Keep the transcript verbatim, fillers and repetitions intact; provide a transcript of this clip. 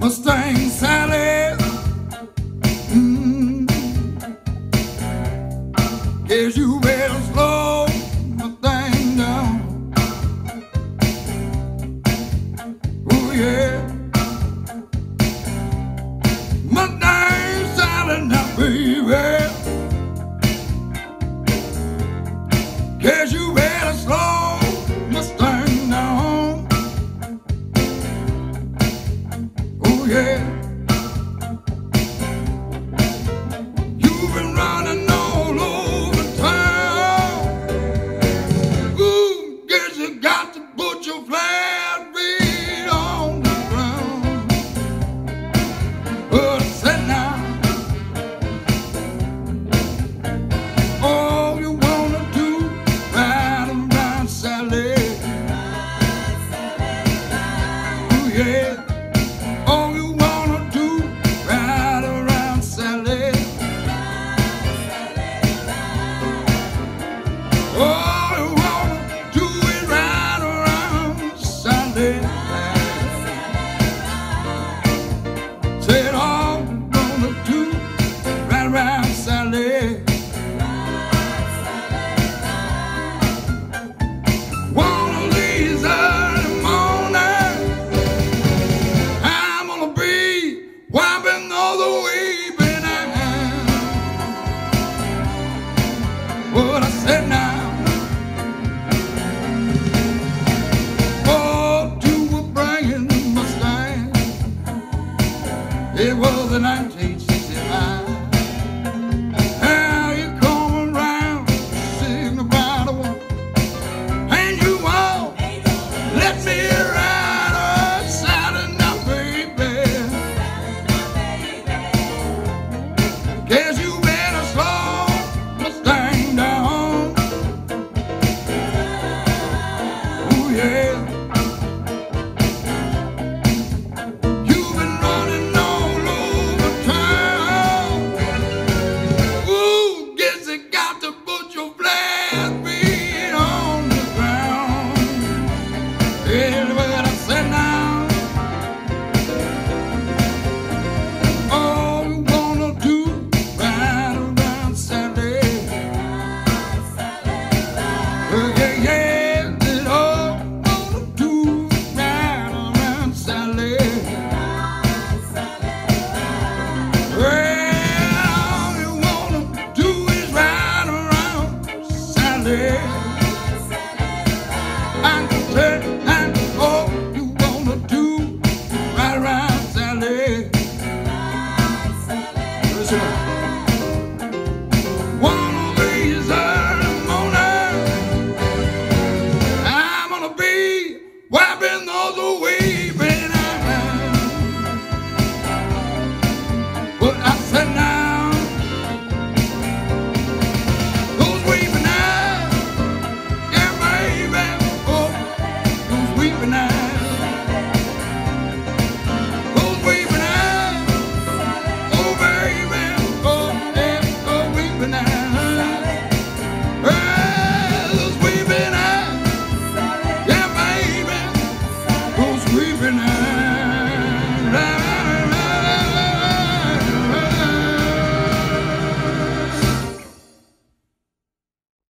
Mustang Sally. Mm. Guess you better slow my thing down. Oh yeah, Mustang Sally now, baby. Guess you better slow Mustang down. Oh yeah. You've been running all over town. Ooh, guess you got to put your flat feet on the ground. But I said now, all you wanna do, ride around Sally. Ooh yeah. All you wanna do, ride around Sally. All you wanna do is ride around Sally. Said all you wanna do, ride around Sally. One of these early mornings, I'm gonna be wiping all the weeping eyes. What I said now, oh, you were bringing the Mustang. It was in nineteen sixty-five. Now you come around, sing about a woman, and you won't let me ride outside of now, baby. Guess you better slow Mustang down. Oh yeah. You've been running all over town. Ooh, guess you got to put your flat feet on the ground. Here's what I said now. All you wanna do, ride around Sally. Oh yeah, yeah, that's all you wanna do, ride around Sally. Well, all you wanna do is ride around Sally.